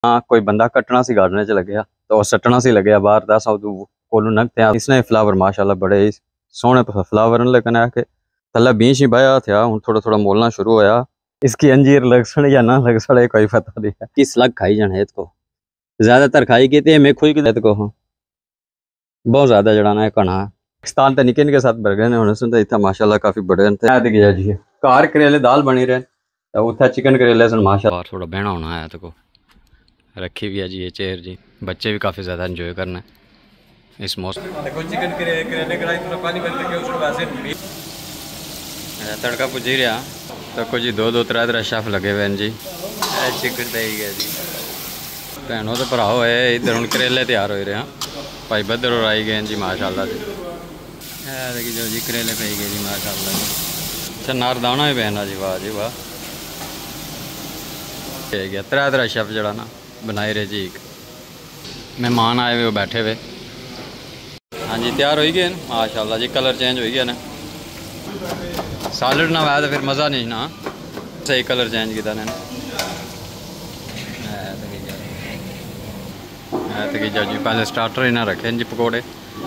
हाँ कोई बंदा कट्टना सी गार्डन च लग्या तो सट्टना सी लग्या बाहर दा सब कोलू नगते इसने फ्लावर माशाल्लाह बड़े सोहने फ्लावर लेकिन आके थल्ले बीच ही बया था हूँ थोड़ा थोड़ा मोलना शुरू होया। इसकी अंजीर लग सड़ या ना लग सड़े कोई पता नहीं है किस लग खाई जाने इसको ज्यादातर खाई की मैं खुद की को बहुत ज्यादा जड़ाना है कणा पाकिस्तान तो निके निके साथ बर्गर ने होने सुनते इतना माशाल्लाह काफी बड़े गया जी कार करेले दाल बनी रहे उतना चिकन करेले सन माशाल्लाह थोड़ा बहना होना है तो रखी भी है जी ये चेयर जी बच्चे भी काफ़ी ज़्यादा एंजॉय करना है इस मौसम। देखो चिकन करेले कढ़ाई पूरा पानी बन के उसको वैसे तड़का पुजी रहा तो कुछ जी दो त्रै शेफ लगे हुए हैं जी चिकन पे ही गया जी भैनों तो भराओ है इधर हूँ करेले तैयार हो रहे हैं भाई बदर और आई गए हैं जी माशाल्लाह जी देखिए जो जी करेले पे ही गए जी माशाल्लाह जी। अच्छा नारदाना भी पहना जी वाह जी वाह गया त्रै शेफ जड़ा ना बनाए रहे जी एक मेहमान आए हुए वो बैठे हुए हाँ जी तैयार हो गए माशाल्लाह जी कलर चेंज हो गया ना सैलड ना आया तो फिर मज़ा नहीं ना सही कलर चेंज किया ने जी पहले स्टार्टर ही ना रखे जी पकौड़े।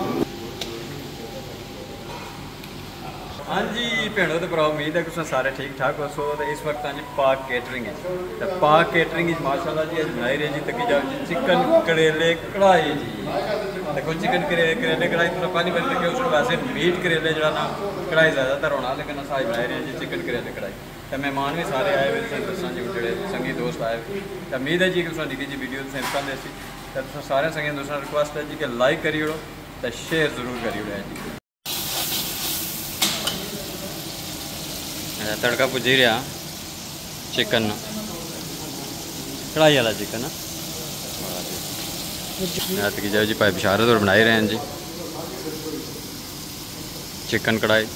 हाँ जी भैनों तो भरा उम्मीद है कि तुम सारे ठीक ठाक हो सो तो इस वक्त हाँ जी पाक केटरिंग तो पाक केटरिंग माशाल्लाह जी बनाई रही जी तकी जाओ जी चिकन करेले कढ़ाई जी देखो चिकन करेले कढ़ाई पूरा पानी बन के उसको वैसे मीट करेले जरा ना कढ़ाई ज़्यादातर होना लेकिन अस आज बनाई रही जी चिकन करेले कढ़ाई तो मेहमान भी सारे आए हुए दसा जी जोड़े संगी दोस्त आए हुए तो उम्मीद है जी कि तुम निकी जी वीडियो तुम पसंद सी तो सारे संगी दोस्तों रिक्वेस्ट है जी कि लाइक करी ओड़ो तो शेयर जरूर करी ओड़ो जी। तड़का पुजी रहा चिकन कढ़ाई वाला चिकन की जाओ जी भाई बिशारत और बनाए रहे हैं जी चिकन कढ़ाई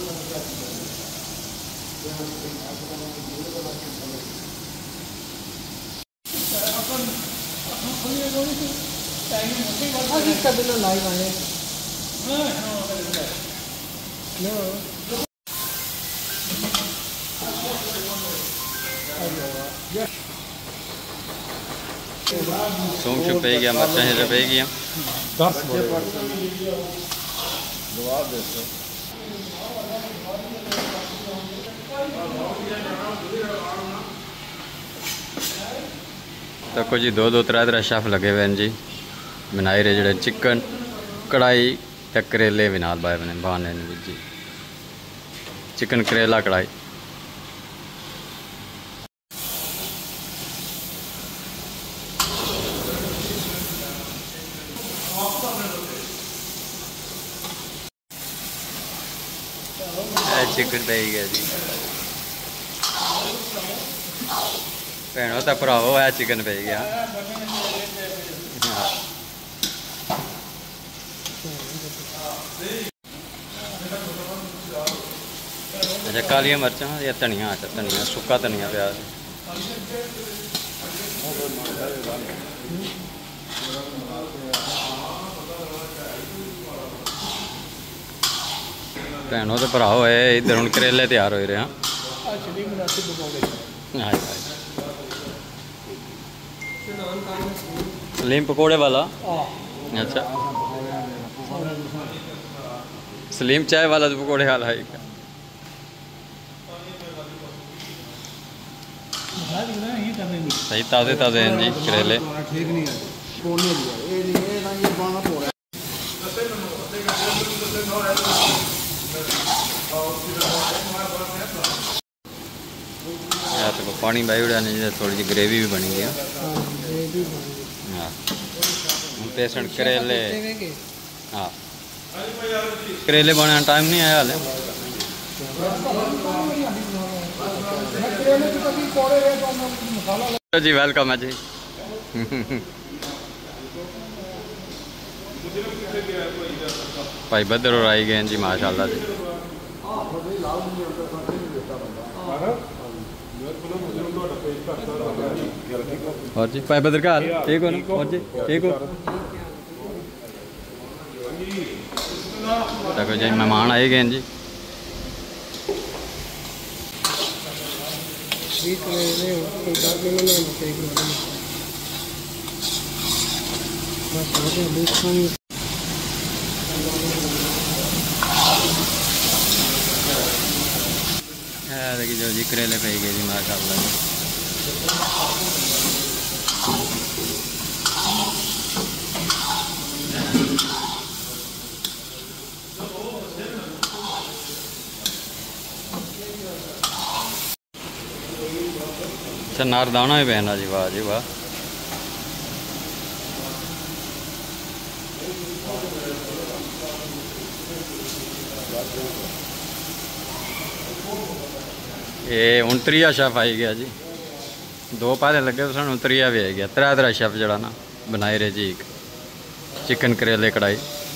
सूम छुप पे गया मरचा है पे गया तो कुछ जी दो त्रै शेफ लगे हुए हैं जी बनाए रहे जोड़े चिकन कढ़ाई तो करेले भी नाल बाय बने बहाने जी चिकन करेला कढ़ाई चिकन पे ही गया जी भैनों तो भरावो है चिकन पे ही गया अच्छा कालिया मिर्चा या धनिया अच्छा धनिया सुक्का धनिया प्याज भैनों तो भराओ है इधर हूँ करेले तैयार हो रहे हैं सलीम पकौड़े वाला अच्छा सलीम चाय वाला तो पकौड़े वाला है सही ताज़े ताज़े हैं जी करेले तो पानी बाई उड़ा नहीं थोड़ी जी ग्रेवी भी बनी गई हाँ पेशेंट करेले हाँ करेले बनने का टाइम नहीं आया हाले जी वेलकम है जी भाई बदर और आई गए हैं जी माशाल्लाह जी और जी भाई बदर का हाल ठीक हो ना और जी ठीक हो देखो जी मेहमान आए गए हैं जी देखिए जो जी करेले पे गए जी माशाल्लाह जी। अच्छा नारदाना भी पहना जी, वाह जी वाह। ये हूँ त्रीया शेफ आई गया जी, दो पहले लगे तो सू त्रीया भी आई गया। त्रै शेफ जरा ना बनाए रहे जी। एक चिकन करेले कढ़ाई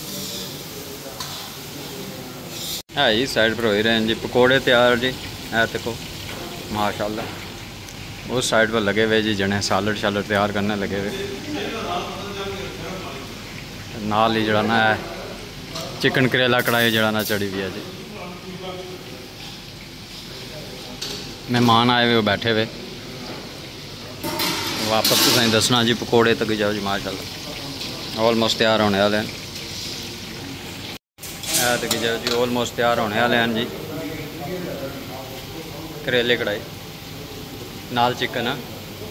है जी, साइड पर हो ही रहे हैं जी। पकौड़े तैयार जी, है देखो माशाल्लाह। उस साइड पर लगे हुए जी जने सालड शालड तैयार करने लगे हुए। नाल ही जरा ना है चिकन करेला कढ़ाई जरा ना चढ़ी हुई है जी। मेहमान आए हुए बैठे हुए, वापस तुसें दसना जी। पकौड़े तक जाओ जी माशाल्लाह, ऑलमोस्ट तैयार होने वाले हैं। तक जाओ जी, ऑलमोस्ट तैयार होने वाले हैं जी। करेले कढ़ाई नाल चिकन है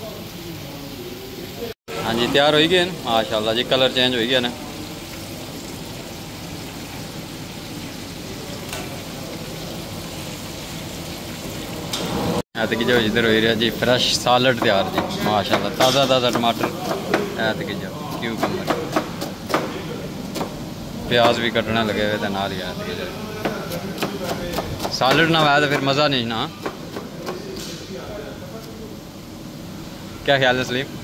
हाँ जी, तैयार हो गए माशाल्लाह जी। कलर चेंज हो गया ना। तक जो इधर हो रहा जी फ्रैश सालड तैयार जी माशाल्लाह। ताज़ा ताज़ा टमाटर तक जो क्यूकम्बर प्याज भी कटने लगे हुए थे नाल ही। सालड ना आया तो फिर मज़ा नहीं ना। क्या ख्याल है सलीम?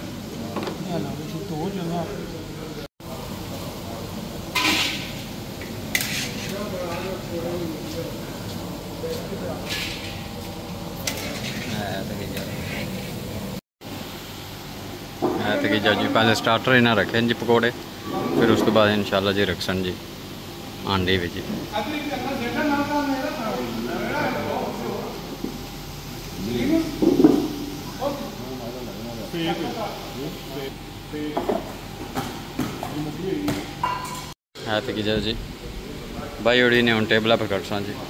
जी पहले स्टार्टर ही ना रखें जी पकौड़े, फिर उसके बाद इंशाल्लाह जी रखसन जी आंडे भी जी। है तो जी भाई उड़ी ने हूँ टेबल पर कटसा जी।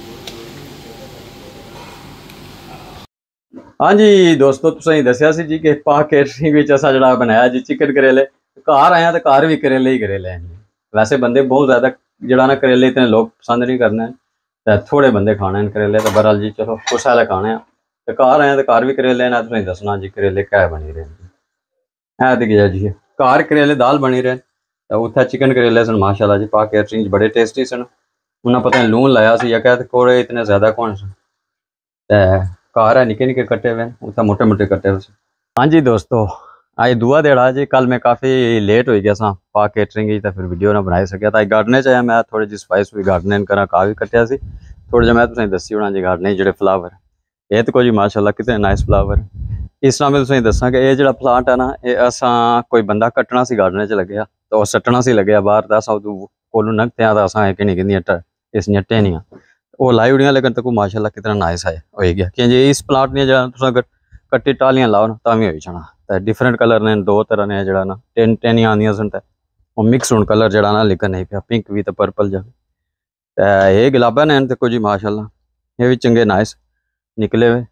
हाँ जी दोस्तों, तुसें दसिया सी जी कि पाक कैटरिंग असा जड़ा बनाया जी चिकन करेले। घर आया तो घर भी करेले ही करेले हैं जी। वैसे बंदे बहुत ज़्यादा जड़ा ना करेले इतने लोग पसंद नहीं करने, तो थोड़े बंदे खाने हैं करेले। तो बहरहाल जी चलो कुछ वाले खाने हैं, तो घर आया तो घर भी करेले ना। तुसें दसना जी करेले क्या बनी रहे हैं। दिखे जी घर करेले दाल बनी रहे, तो उत्थे चिकन करेले सन माशाल्लाह जी। पाक कैटरिंग बड़े टेस्टी सन। उन्हें पता नहीं लून लाया सी या क्या कोड़े इतने ज़्यादा कौन सन। घर है निके निके कट्टे हुए, उत्थे मोटे मोटे कट्टे हुए। हाँ जी दोस्तों, आज दुआ देड़ा जी। कल मैं काफ़ी लेट हो गया सा पाक कैटरिंग, तो फिर वीडियो ना बनाई सकिया। तो गार्डने च आया मैं, थोड़ी जी स्पाइस भी गार्डनिंग करा, घाह भी कट्टिया सी थोड़ा जिहा। मैं तुसें दस्सी होना जी गार्डनिंग जेह्ड़े फ्लावर ये तो जी माशाल्लाह कितने नाइस फ्लावर। इस तरह मैं तुसें दस्सां कि ये जेह्ड़ा प्लांट है ना, ये असां कोई बंदा कट्टना सी गार्डन च लग्गेआ, तो सट्टना सी लग्गेआ बाहर। तो असां कोलू नगत्या तो असां किन्नी किन्नियां इसनियां टहनियां वो लाई उड़ियां, लेकिन तक माशाल्लाह कितना नाइस है हो गया। कि जी इस प्लांट ने जरा तुस अगर कट्टी टालियां लाओ ना तां भी होई जाना। तो डिफरेंट कलर ने दो तरह ने जरा ना टहनियां आंदियां सन, वो मिक्स हुण कलर जरा ना लिखन नहीं पिया, पिंक भी तो पर्पल जा। ये गुलाबा ने देखो जी माशाल्लाह, ये भी चंगे नाइस निकले हुए।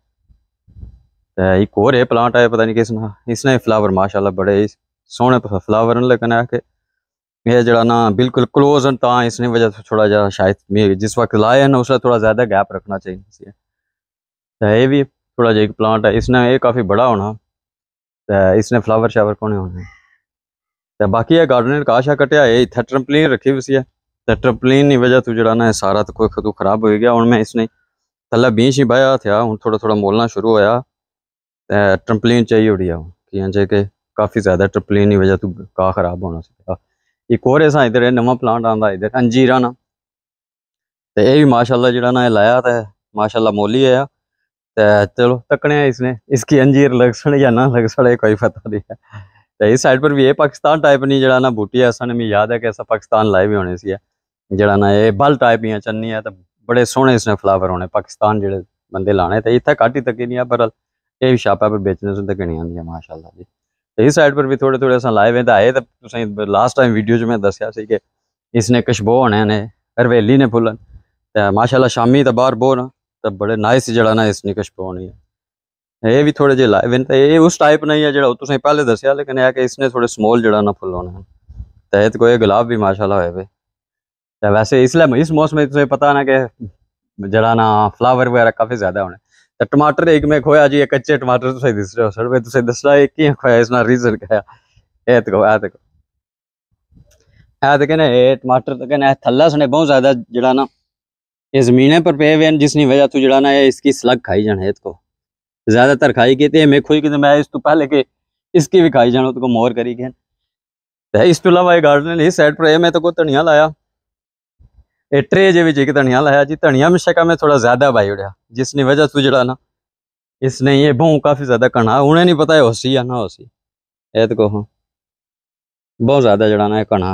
एक और है प्लांट है, पता नहीं किसना, इसने फ्लावर माशाल्लाह बड़े ही सोहने फ्लावर न, लेकिन है कि ये जरा ना बिल्कुल क्लोज है, ता इसने वजह से थोड़ा जरा शायद जिस वक्त लाए ना उसका थोड़ा ज़्यादा गैप रखना चाहिए। तो ये भी थोड़ा जहा एक प्लांट है, इसने ये काफ़ी बड़ा होना, तो इसने फ्लावर शावर कौन होने। तो बाकी है गार्डन काशा कटिया है, इतना ट्रम्पलीन रखी हुई है। तो ट्रम्पलीन की वजह तो जरा ना सारा तो कोई खतू खराब हो गया। हूँ मैं इसने थल्ला बीच ही बया था, हूँ थोड़ा थोड़ा मोलना शुरू होया। ट्रम्पलीन चाहिए उड़ी कि कि काफ़ी ज़्यादा ट्रम्पलीन की वजह तो घाह खराब होना सीगा। एक और ऐसा इधर नवा प्लांट आता इधर अंजीरा ना, तो ये भी माशाल्लाह जरा ना लाया तो माशाल्लाह मोली है। तो चलो तकने इसने इसकी अंजीर लग सड़ या ना लग सड़े कोई पता नहीं है। तो इस साइड पर भी ये पाकिस्तान टाइप नहीं जरा ना बूटी है, असा ने मैं याद है कि ऐसा पाकिस्तान लाए भी होने सी जरा ना ये बल टाइप ही चन्नी है। तो बड़े सोहने इसने फ्लावर होने पाकिस्तान जेड़े बंदे लाने, तो इतना घट ही तक नहीं है, पर ये भी शापा पर बेचने से तक नहीं आती माशाल्लाह जी। इस साइड पर भी थोड़े थोड़े अस लाए हुए आए तो तुसें लास्ट टाइम वीडियो च मैं दस्या सी कि इसने खुशबू होने ने हरवेली ने फुल्लन ते माशाल्लाह शामी तो बाहर बो ना तो बड़े नाइस जड़ा ना इसने खुशबू होनी है। ये भी थोड़े जे लाए हुए तो ये उस टाइप नहीं है जड़ा तुसें पहले दस्या, लेकिन यह कि इसने थोड़े स्मॉल जड़ा ना फुल होने तो कोई गुलाब भी माशाल्लाह होए वे। तो वैसे इसलिए इस मौसम में तुसें पता ना कि जड़ा ना फ्लावर वगैरह काफ़ी ज़्यादा होने। तो टमाटर एक में खोया जी, कच्चे टमाटर तुसें दिस रहे हो सर में तुसें दसना एक ही खोया, इसना रीजन क्या है। तो कहने ये टमाटर तो कहने थल्ला सने बहुत ज़्यादा जड़ा ना ये ज़मीने पर पे हुए जिसकी वजह तो जड़ा ना इसकी स्लग खाई जाने को ज़्यादातर खाई गई तो मैं खोई कि मैं इस तो पहले के इसकी भी खाई जाना तो मोर करी गए। तो इस तो अलावा गार्डन इस साइड पर मैं तो कोई धनिया लाया ट्रे जे एक धनिया लाया जी। धनिया में शका में थोड़ा ज़्यादा भाई उड़िया जिसकी वजह तो जड़ा ना इसने ये बहु काफ़ी ज़्यादा कना उन्हें नहीं पता है होसी या ना होसी। ये तो कहो बहुत ज़्यादा जड़ा ना कना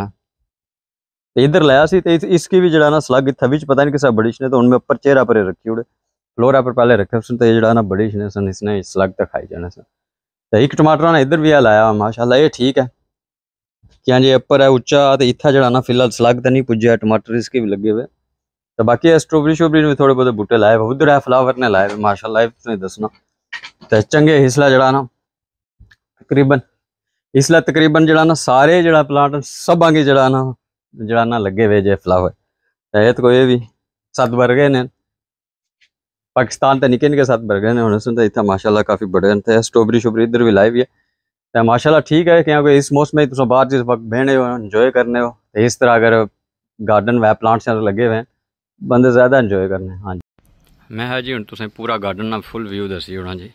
इधर लाया सी तो इसकी भी जड़ा ना स्लग इतना भी पता नहीं किसा बड़ी ने तो उनमें ऊपर चेहरा पर रखी उड़े फ्लोरा पर पहले रखे उसने तो ये जड़ा ना बड़ी ने सन इसने स्लग तक खाई जाने सन। तो एक टमाटर ने इधर भी लाया माशाल्लाह ये ठीक है क्या जी ऊपर है उच्चा तो इतना जड़ा ना फिलहाल स्लग तो नहीं पुजा टमाटर इसके भी लगे हुए। तो बाकी स्ट्रॉबेरी शोबरी में थोड़े बहुत बूटे लाए उधर है फ्लावर ने लाए माशाल्लाह तुसें दसना। तो चंगे इसला जड़ा ना तकरीबन इसलिए तकरीबन जड़ा ना सारे जड़ा प्लांट सब आगे जड़ा ना लगे हुए जे फ्लावर है तो कोई भी 7 बरगे ने पाकिस्तान तो निके निके 7 बरगे ने होने तो इतना माशाल्लाह काफ़ी बड़े हैं। स्ट्रॉबेरी शोबरी इधर भी लाई भी है तो माशाल्लाह ठीक है क्योंकि इस मौसम में तुम बाहर जिस वक्त बहने हो इंजॉय करने हो तो इस तरह अगर गार्डन व प्लांट्स लगे हुए हैं बंदे ज़्यादा इंजॉय करने। हाँ जी मैं है जी हूँ तुसें पूरा गार्डन ना फुल व्यू दसी होना जी।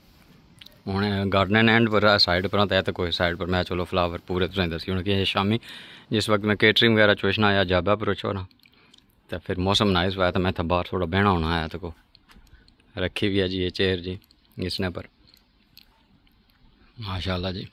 हूँ गार्डन एंड पर साइड पर तो कोई साइड पर मैं चलो फ्लावर पूरे तुसें दसी होना कि शामी जिस वक्त मैं केटरिंग वगैरह चोशना आया जाबा पर ना तो फिर मौसम नाइस हुआ तो मैं तो बाहर थोड़ा बहना होना आया तो को रखी भी है जी ये चेयर जी इसने पर माशाल्लाह जी।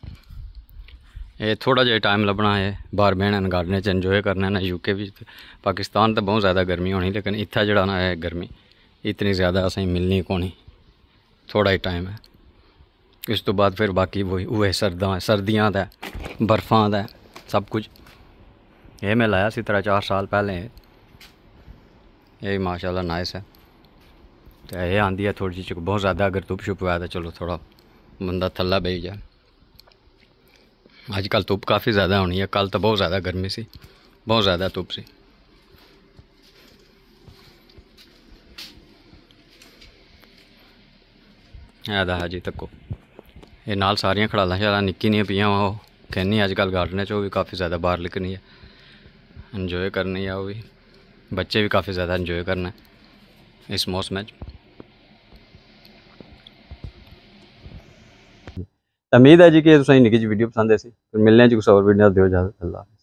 ये थोड़ा जिहा टाइम लभना है बाहर बहने गार्डन च इंजॉय करना ना। यूके भी पाकिस्तान तो बहुत ज़्यादा गर्मी होनी लेकिन इतना जड़ा ना है गर्मी इतनी ज़्यादा असें मिलनी कौनी थोड़ा ही टाइम है। इस तो बाद फिर बाकी वही सर्दियाँ दा बर्फ़ां दा सब कुछ। ये मैं लाया सी 3-4 साल पहले ये माशाल्लाह नाइस है। तो ये आंदी है थोड़ी जी बहुत ज़्यादा अगर धुप शुप हुआ तो चलो थोड़ा बंदा थल्ला बेही जाए। आजकल धुप काफ़ी ज़्यादा होनी है, कल तो बहुत ज़्यादा गर्मी सी बहुत ज़्यादा धुप सी। ऐदा है जी तको ये नाल सारियां खड़ालां शड़ालां निक्की नियां पियां वो कहनी अजकल गार्डन भी काफ़ी ज़्यादा बाहर निकलनी है इंजॉय करनी है। वो भी बच्चे भी काफ़ी ज़्यादा इंजॉय करना है इस मौसम में। उम्मीद है जी कि तुसें निक्की जी वीडियो पसंद आई फिर मिलने जी कुछ और वीडियो दो इजाज़त अल्लाह।